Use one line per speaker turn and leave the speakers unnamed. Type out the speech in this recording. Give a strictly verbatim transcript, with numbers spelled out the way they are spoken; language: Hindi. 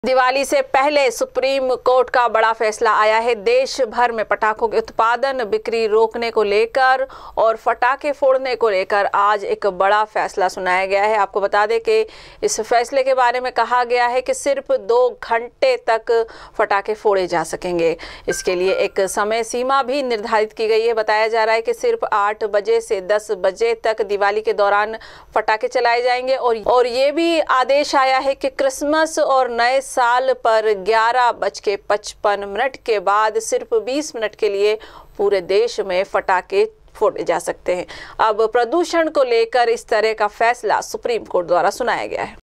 दिवाली से पहले सुप्रीम कोर्ट का बड़ा फैसला आया है। देश भर में पटाखों के उत्पादन बिक्री रोकने को लेकर और फटाखे फोड़ने को लेकर आज एक बड़ा फैसला सुनाया गया है। आपको बता दें कि इस फैसले के बारे में कहा गया है कि सिर्फ दो घंटे तक फटाखे फोड़े जा सकेंगे। इसके लिए एक समय सीमा भी निर्धारित की गई है। बताया जा रहा है कि सिर्फ आठ बजे से दस बजे तक दिवाली के दौरान फटाखे चलाए जाएंगे और और ये भी आदेश आया है कि क्रिसमस और नए साल पर ग्यारह बज के पचपन मिनट के बाद सिर्फ बीस मिनट के लिए पूरे देश में फटाखे फोड़े जा सकते हैं। अब प्रदूषण को लेकर इस तरह का फैसला सुप्रीम कोर्ट द्वारा सुनाया गया है।